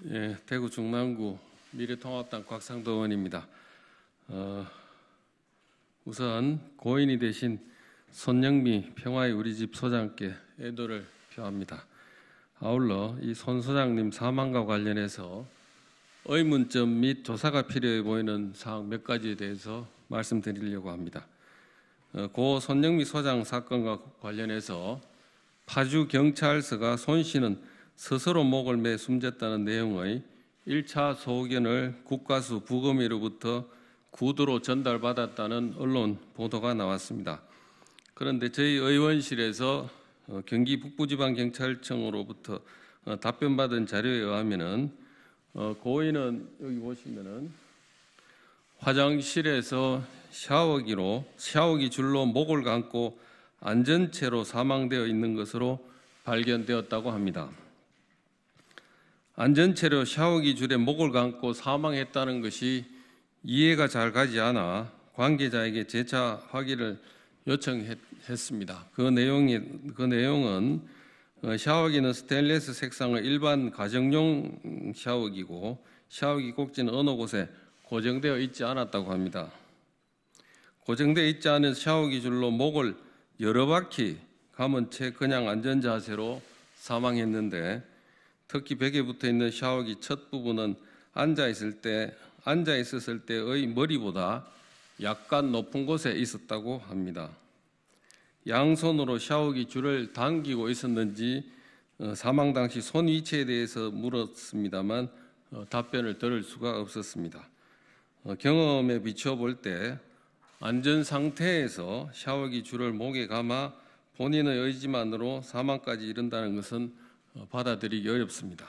예, 대구 중랑구 미래통합당 곽상도 의원입니다. 우선 고인이 되신 손영미 평화의 우리집 소장께 애도를 표합니다. 아울러 이 손 소장님 사망과 관련해서 의문점 및 조사가 필요해 보이는 사항 몇 가지에 대해서 말씀드리려고 합니다. 고 손영미 소장 사건과 관련해서 파주경찰서가 손 씨는 스스로 목을 매 숨졌다는 내용의 1차 소견을 국가수 부검위로부터 구두로 전달받았다는 언론 보도가 나왔습니다. 그런데 저희 의원실에서 경기 북부지방경찰청으로부터 답변받은 자료에 의하면은 고인은 여기 보시면은 화장실에서 샤워기 줄로 목을 감고 앉은 채로 사망되어 있는 것으로 발견되었다고 합니다. 앉은 채로 샤워기 줄에 목을 감고 사망했다는 것이 이해가 잘 가지 않아 관계자에게 재차 확인을 요청했습니다. 그 내용은 샤워기는 스테인리스 색상의 일반 가정용 샤워기고 샤워기 꼭지는 어느 곳에 고정되어 있지 않았다고 합니다. 고정되어 있지 않은 샤워기 줄로 목을 여러 바퀴 감은 채 그냥 앉은 자세로 사망했는데 특히 벽에 붙어 있는 샤워기 첫 부분은 앉아 있었을 때의 머리보다 약간 높은 곳에 있었다고 합니다. 양손으로 샤워기 줄을 당기고 있었는지 사망 당시 손 위치에 대해서 물었습니다만 답변을 들을 수가 없었습니다. 경험에 비추어 볼 때 앉은 상태에서 샤워기 줄을 목에 감아 본인의 의지만으로 사망까지 이른다는 것은 받아들이기 어렵습니다.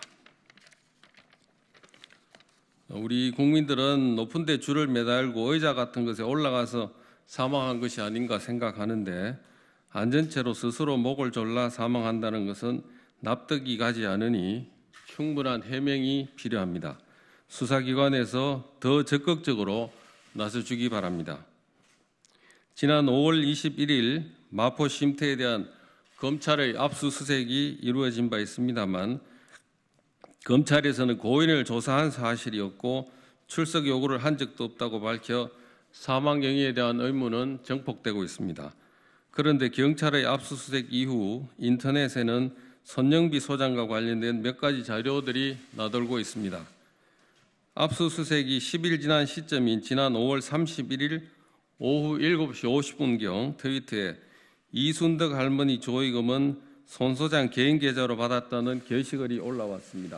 우리 국민들은 높은 데 줄을 매달고 의자 같은 것에 올라가서 사망한 것이 아닌가 생각하는데 앉은 채로 스스로 목을 졸라 사망한다는 것은 납득이 가지 않으니 충분한 해명이 필요합니다. 수사기관에서 더 적극적으로 나서주기 바랍니다. 지난 5월 21일 마포 쉼터에 대한 검찰의 압수수색이 이루어진 바 있습니다만 검찰에서는 고인을 조사한 사실이 없고 출석 요구를 한 적도 없다고 밝혀 사망 경위에 대한 의문은 정폭되고 있습니다. 그런데 경찰의 압수수색 이후 인터넷에는 손영미 소장과 관련된 몇 가지 자료들이 나돌고 있습니다. 압수수색이 10일 지난 시점인 지난 5월 31일 오후 7시 50분경 트위터에 이순덕 할머니 조의금은 손 소장 개인 계좌로 받았다는 게시글이 올라왔습니다.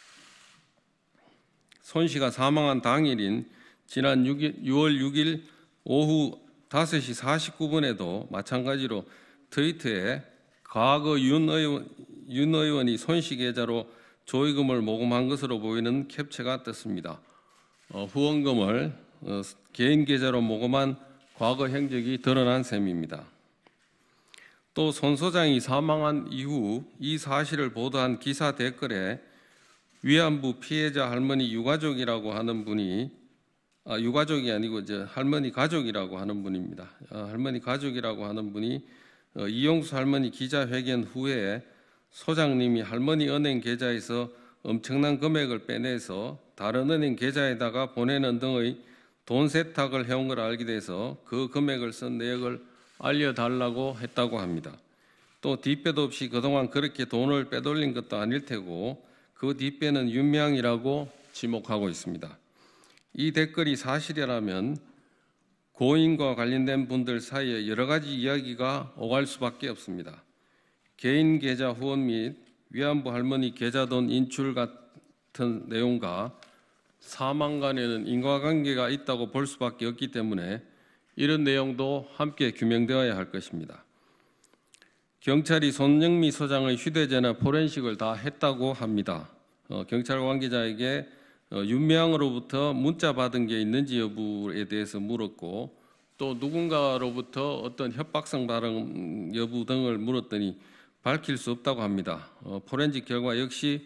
손 씨가 사망한 당일인 지난 6월 6일 오후 5시 49분에도 마찬가지로 트위터에 과거 윤 의원이 손 씨 계좌로 조의금을 모금한 것으로 보이는 캡처가 떴습니다. 후원금을 개인 계좌로 모금한 과거 행적이 드러난 셈입니다. 또 손 소장이 사망한 이후 이 사실을 보도한 기사 댓글에 위안부 피해자 할머니 유가족이라고 하는 분이 유가족이 아니고 할머니 가족이라고 하는 분입니다. 할머니 가족이라고 하는 분이 이용수 할머니 기자회견 후에 소장님이 할머니 은행 계좌에서 엄청난 금액을 빼내서 다른 은행 계좌에다가 보내는 등의 돈 세탁을 해온 걸 알게 돼서 그 금액을 쓴 내역을 알려달라고 했다고 합니다. 또 뒷배도 없이 그동안 그렇게 돈을 빼돌린 것도 아닐 테고 그 뒷배는 윤명이라고 지목하고 있습니다. 이 댓글이 사실이라면 고인과 관련된 분들 사이에 여러 가지 이야기가 오갈 수밖에 없습니다. 개인 계좌 후원 및 위안부 할머니 계좌돈 인출 같은 내용과 사망 간에는 인과관계가 있다고 볼 수밖에 없기 때문에 이런 내용도 함께 규명되어야 할 것입니다. 경찰이 손영미 소장의 휴대전화 포렌식을 다 했다고 합니다. 경찰 관계자에게 윤명으로부터 문자 받은 게 있는지 여부에 대해서 물었고 또 누군가로부터 어떤 협박성 발언 여부 등을 물었더니 밝힐 수 없다고 합니다. 포렌식 결과 역시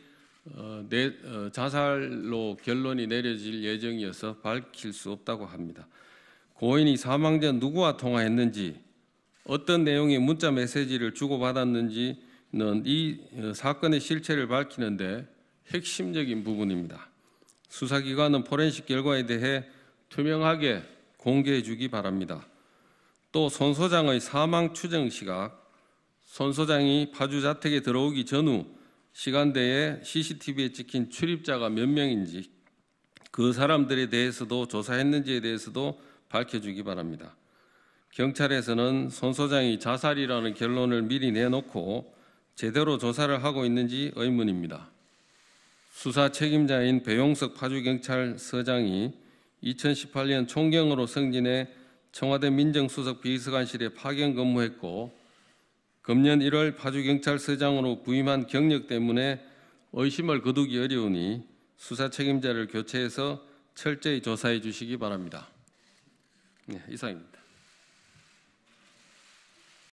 자살로 결론이 내려질 예정이어서 밝힐 수 없다고 합니다. 고인이 사망 전 누구와 통화했는지 어떤 내용의 문자 메시지를 주고받았는지는 이 사건의 실체를 밝히는데 핵심적인 부분입니다. 수사기관은 포렌식 결과에 대해 투명하게 공개해 주기 바랍니다. 또 손 소장의 사망 추정 시각, 손 소장이 파주 자택에 들어오기 전후 시간대에 CCTV에 찍힌 출입자가 몇 명인지 그 사람들에 대해서도 조사했는지에 대해서도 밝혀주기 바랍니다. 경찰에서는 손 소장이 자살이라는 결론을 미리 내놓고 제대로 조사를 하고 있는지 의문입니다. 수사 책임자인 배용석 파주경찰서장이 2018년 총경으로 승진해 청와대 민정수석 비서관실에 파견 근무했고 금년 1월 파주경찰서장으로 부임한 경력 때문에 의심을 거두기 어려우니 수사 책임자를 교체해서 철저히 조사해 주시기 바랍니다. 네, 이상입니다.